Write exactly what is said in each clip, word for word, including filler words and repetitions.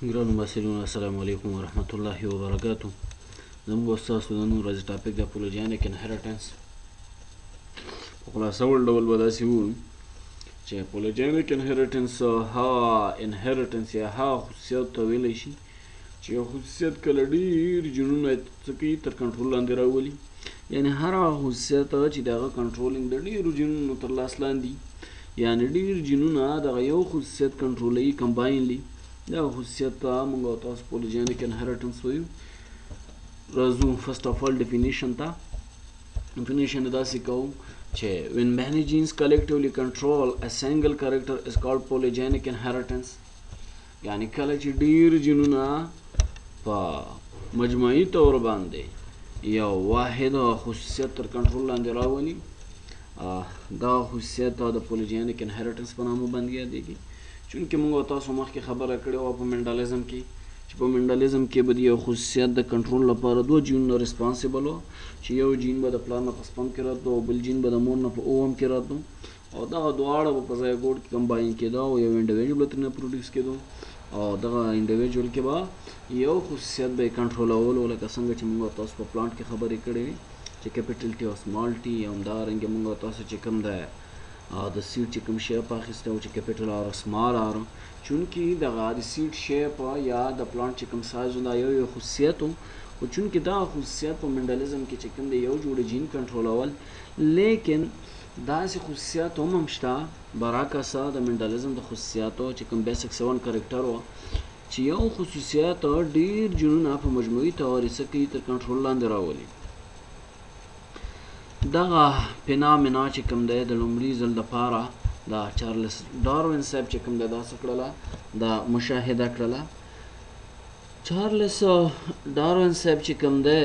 ګرانو محصلینو السلام علیکم ورحمت الله وبرکاتو. زموږ ستاسو د نن ورځې ټاپک د پولوجینیک انهریټنس په خلاصول ډول به داسې ووایو چې پولوجینیک انهریټنس هغه انهریټنس یا هغه خصوصیات ته ویلی شي چې یو خصوصیت کله ډېر جینونه څه کوي تر کنټرول لاندې راولي، یعنې هر هغه خصوصیت چې د هغه کنټرولینګ د ډېرو جینونو تر لاس لاندې، یعنې ډېر جینونه دغه یو خصوصیت کنټرولوي کمباینلی. دغه خصوصیت ته موږ او تاسو پولوجینیک انهریټنس وایو. راځو فرسټ اف آل ډیفینیشن ته. ډیفینیشن داسې کوو چې when many genes collectively control a single character is called polygenic inheritance. یعنی کله چې ډېر جینونه په مجموعي طور باندې یو واحد خصوصیت تر کنټرول لاندې راولي، دا خصوصیت د پولوجینیک انهریټنس په نامه باندې یادېږي. چونکې موږ تاسو مخکې خبره کړې وه په منډالیزم کې چې په منډالیزم کې به د یو خصوصیت د کنټرول لپاره دوه جینونه ریسپانسیبل وو، چې یو جین به د پلار نه په سپم کې راتلو او بل جین به د مور نه په اووم کې راتلو، او دغه دواړه به په زایګوټ کې کمباین کېده او یو انډیویجول به ترېنه پروډیوس کېدو، او دغه انډیویجول کې به یو خصوصیت به یې کنټرولولو، لکه څنګه چې موږ تاسو په پلانټ کې خبرې کړې وي چې کیپیټل ټي او سمال ټي، همدارنګه موږ تاسو چې کوم دی د سیډ چې کوم شیپ اخیستی و چې کیپیټل آر سمال آر، چونکې دغه د سیډ شیپ یا د پلانټ چې کوم سایز و دا یو یو خصوصیت و، خو چونکې دغه خصوصیت په منډالیزم کې چې کوم دی یو جوړه جین کنټرولول، لیکن داسې خصوصیات هم هم شته برعکسه د منډالیزم د خصوصیاتو چې کوم بیسک سیون کرکټر و چې یو خصوصیات ډېر جینونه په مجموعي طور یې څه کوي تر کنټرول لاندې راولي. دغه فینامنا چې کوم دی د لومړي ځل دپاره د چارلس ډاروین صاحب چې کوم دی دا څه کړله دا مشاهده کړله. چارلس ډاروین صاحب چې کوم دی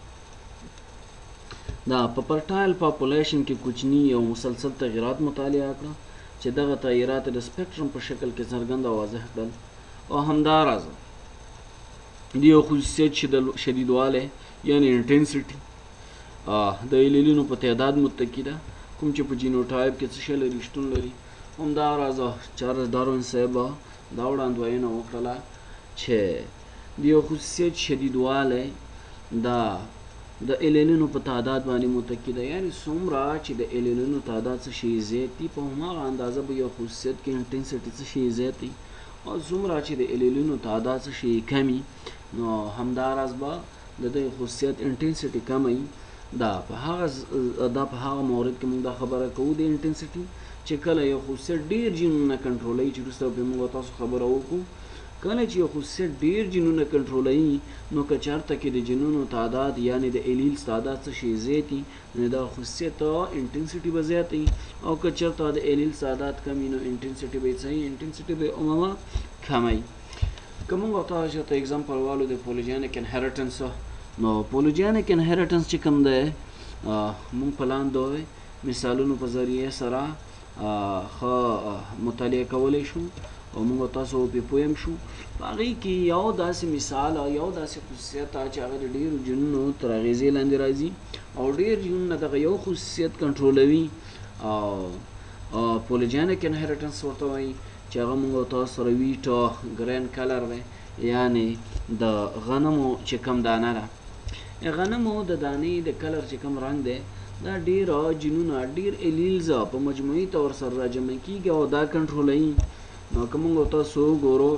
دا په پرټایل پاپولیشن کې کوچني او مسلسل تغیرات مطالعه کړه چې دغه تغیرات د سپیکټرم په شکل کې څرګند او واضح کړل، او همداراز د یو خصوصیت شدیدوالی یعنې انټنسټي د ایلیلونو په تعداد متکی ده، کوم چې په جینوټایپ کې څه شی لري شتون لري. همداراز چارلس ډاروین صاحب دا وړاندوینه وکړله چې د یو خصوصیت شدیدوالی دا د ایلیلونو په تعداد باندې متکی ده، یعنې څومره چې د ایلیلونو تعداد څه شی زیات دي په هماغه اندازه به یو خصوصیت کې انټنسټي څه شی زیات دي، او څومره چې د ایلیلونو تعداد څه شی کمی نو همداراز به د دې خصوصیت انټنسټي کمی. دا په هغه دا په هغه مورد کې موږ دا خبره کوو د انټنسټي چې کله یو خصوصیت ډېر جینونه کنټرولوي، چې وروسته به موږ تاسو خبره وکړو کله چې یو خصوصیت ډېر جینونه کنټرولوي نو که چېرته کې د جینونو تعداد یعنې د ایلیلز تعداد څه شی زیات وي نو دا خصوصیت انټنسټي به زیات وي، او که چېرته د ایلیلز تعداد کم وي نو انټنسټي به یې څه وي انټنسټي به یې عموما کم وي. که موږ تاسو ته اګزامپل والو د پولوجینیک انهریټنس، نو پولوجینیک انهریټنس چې کوم دی موږ په لاندې مثالونو په ذریعې سره ښه مطالعه کولی شو او موږ تاسو پرې پوه شو. په هغې کې یو داسې مثال او یو داسې خصوصیت چې هغه د ډېرو جینونو تر اغېزې لاندې راځي او ډېر جینونه دغه یو خصوصیت کنټرولوي، او پولوجینیک انهریټنس ورته وایي چې هغه موږ تاسو سره ویټ ګرین کلر دی، یعنې د غنمو چې کوم دانه ده، غنمو د دانې د کلر چې کوم رنګ دی دا ډېر جینونه ډېر ایلیلز په مجموعي طور سره راجمع کېږي او دا کنټرولوي. نو که موږ تاسو وګورو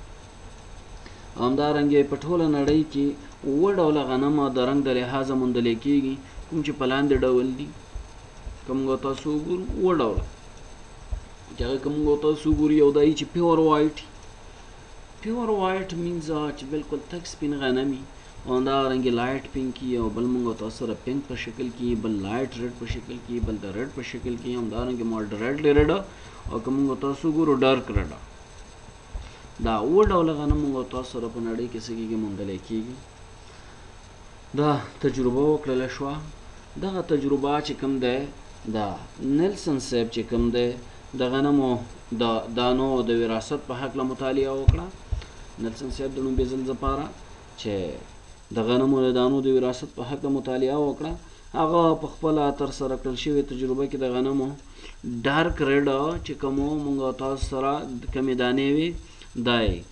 همدارنګه په ټوله نړۍ کې اووه ډوله غنم د رنګ د لحاظه موندلی کېږي، کوم چې په لاندې ډول دي. که موږ تاسو وګورو اووه ډوله چې هغه که موږ تاسو وګورو یو دا چې پیور وایټ، پیور وایټ مینز چې بالکل تک سپین غنمي، او همدارنګه لایټ پینکي، او بل موږ تاسو سره پینک په شکل کې، بل لایټ ریډ په شکل کې، بل د ریډ په شکل کې، همدارنګه ماډریټلی ریډ، او که موږ تاسو وګورو ډارک ریډ. دا اووه ډوله غنم موږ تاسو سره په نړۍ کې څه کېږي موندلی کېږي. دا تجربه وکړله شوه. دغه تجربه چې کوم دی دا نیلسن صاحب چې کوم دی د غنمو د دانو د وراثت په هکله مطالعه وکړه. نیلسن صاحب د لومړي ځل لپاره چې د غنمو د دانو د وراثت په هکله مطالعه وکړه، هغه په خپله ترسره کړل شوې تجربه کې د غنمو ډارک ریډ چې کومو موږ تاسو سره کمې دانې وي دا یې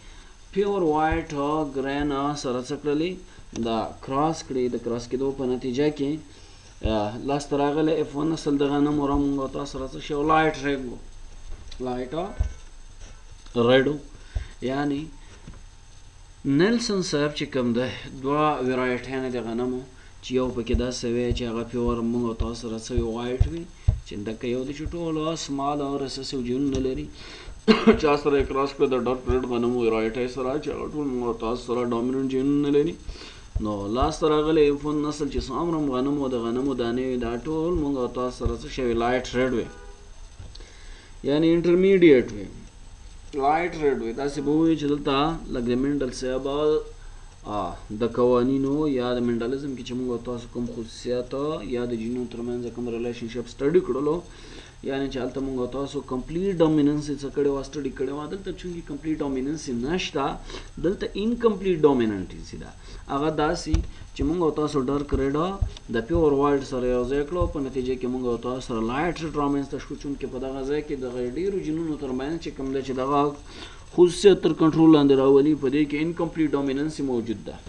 پیور وایټ ګرین سره څه کړلې دا کراس کړي د کراس کېدو په نتیجه کې لاسته راغلی اف ون نسل د غنمو را موږ او تاسو سره څه شی لایټ ریډ و لایټ ریډ و یعنې نیلسن صاحب چې کوم دی دوه ویرایټیانې د غنمو چې یو پکې داسې وی چې هغه پیور موږ او تاسو سره څه وایټ وي چې دکه یو دی چې ټولو سمال او رسسیو جینونه لري چا سره یې کراس کړه د ډارک ریډ غنمو ویرایټۍ سره چې هغه ټول موږ او تاسو سره ډامیننټ جینونه لري نو لاسته راغلی اف ون نسل چې څومره غنمو د غنمو دانې وي دا ټول موږ او تاسو سره څه شی لایټ ریډ وي یعنې انټرمیډیټ وي لایټ ریډ وي داسې به ووایي چې دلته لږ د منډل صاحب د قوانینو یا د منډلزم کې چې موږ او تاسو کوم خصوصیات یا د جینونو ترمنځ کوم ریلیشنشپ سټډي کړلو یعنې چې هلته موږ او تاسو کمپلیټ ډومیننس یې څه کړې وه سټډي کړې وه دلته چونکې کمپلیټ ډومیننس یې نشته دلته انکمپلیټ ډومیننټ ده هغه داسې چې موږ او تاسو ډارک ریډ د پیور وایټ سره یو ځای کړو په نتیجه کې موږ او تاسو سره لایټ ریډ رامنځته شو چونکې په دغه ځای کې دغه ډېرو جینونو ترمنځ چې کوم دی چې دغه خصوصیت تر کنټرول لاندې راولي په دې کې انکمپلیټ ډومیننس موجود ده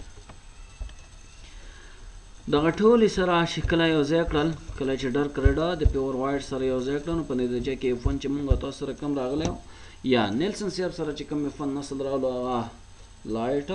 دغه ټولې سره چې کله یو ځای کړل کله چې ډارک ریډ د پیور وایټ سره یو ځای کړل نو په نتیجه کې اف ون چې موږ او تاسو سره کم راغلی یا نیلسن صاحب سره چې کوم اف ون نسل راغلو هغه لایټ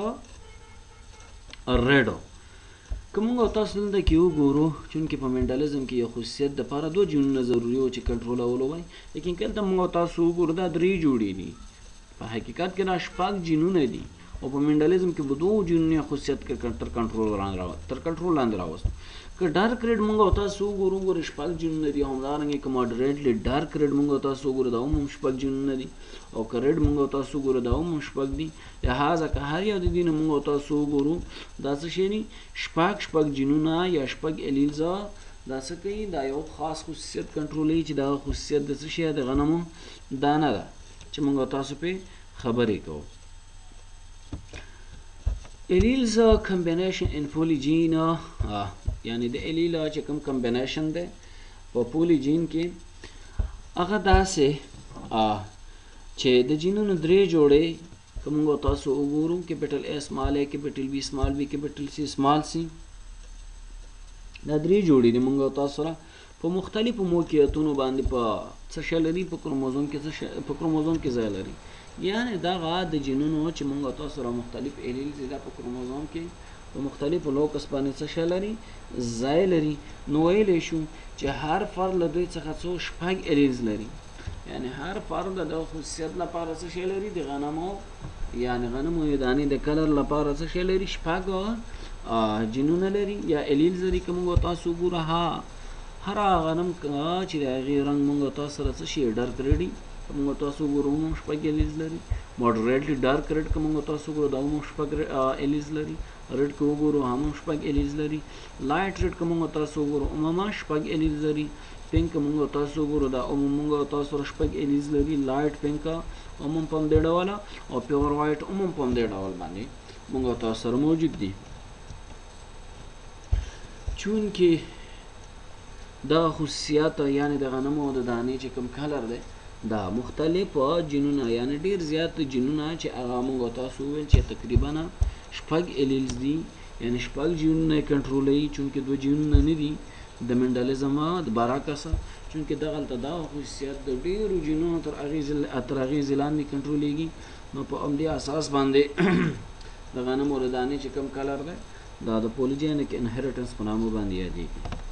ریډ که موږ او تاسو دلته کې وګورو چونکې په منډلزم کې یو خصوصیت دپاره دوه جینونه ضروري وو چې کنټرولولو وای لیکن که دلته موږ او تاسو وګورو دا درې جوړې دي په حقیقت کې دا شپږ جینونه دي او په منډلزم کې به دوه جینونه خصوصیت تر کنټرول تر کنټرول لاندې راوستو که ډارک ریډ موږ او تاسو وګورو وګورو شپږ جینونه دي همدارنګه که ماډریټلی ډارک ریډ موږ او تاسو وګورو دا هم شپږ جینونه دي او که ریډ موږ او تاسو وګورو دا هم شپږ دي لهذا که هر یو د دې نه موږ او تاسو وګورو دا څه شی دي شپږ شپږ جینونه یا شپږ الیلزه دا څه کوي دا یو خاص خصوصیت کنټرولوي چې دغه خصوصیت د څه شی د غنمو دانه ده چې موږ او تاسو پرې خبرې کوو الیلز کمبینیشن ان پولی جین یعنی د الیل چې کوم کمبینیشن دی په پولی جین کې هغه داسې چې د جینونو درې جوړې که موږ تاسو وګورو کیپټل ا سمال ا کیپټل بی سمال بی کیپټل سی سمال سی دا درې جوړې دي موږ تاسو سره په مختلفو موقعیتونو باندې په څه شی لري په کروموزوم کې څه په کروموزوم کې ځای لري یعنې دغه د جینونو چې موږ تاسو سره مختلف الیلز دا په کروموزوم کې په مختلفو لوکس باندې څه شی لري ځای لري نو ویلی شو چې هر فرد له دوی څخه څو شپږ الیلز لري یعنې هر فرد د خصوصیت لپاره څه شی لري د غنمو یعنې غنمو دانې د کلر لپاره څه شی لري شپږ جینونه لري یا الیلز لري که موږ تاسو وګورو ها هر غنم چې د هغې رنګ موږ تاسو سره څه شي ډارک ریډي موږ تاسو وګورو هم شپږ الیلز لري ماډریټلی ډارک ریډ که موږ تاسو وګورو دا هم شپږ الیلز لري ریډ که وګورو هم شپږ الیلز لري لایټ ریډ که موږ تاسو وګورو عموما شپږ الیلز لري پینک که موږ تاسو وګورو دا عموما موږ تاسو سره شپږ الیلز لري لایټ پینک عموما په همدې ډوله او پیور وایټ عموما په همدې ډول باندې موږ تاسو سره موجود دي چونکې دا خصوصیات یعنې د غنمو د دانې چې کوم کلر دی دا مختلف جینونه یعنې ډېر زیات جینونه چې هغه موږ تاسو وویل چې تقریبا شپږ الیلز دي یعنې شپږ جینونه یې کنټرولوي چونکې دوه جینونه نه دي د منډلزم د برعکس چونکې دغلته دا خصوصیت د ډېرو جینونو تر اغېزې لاندې کنټرولېږي نو په همدې اساس باندې د غنمو د دانې چې کوم کلر دی دا د پولیجینیک انهریټنس په نامه باندې یادېږي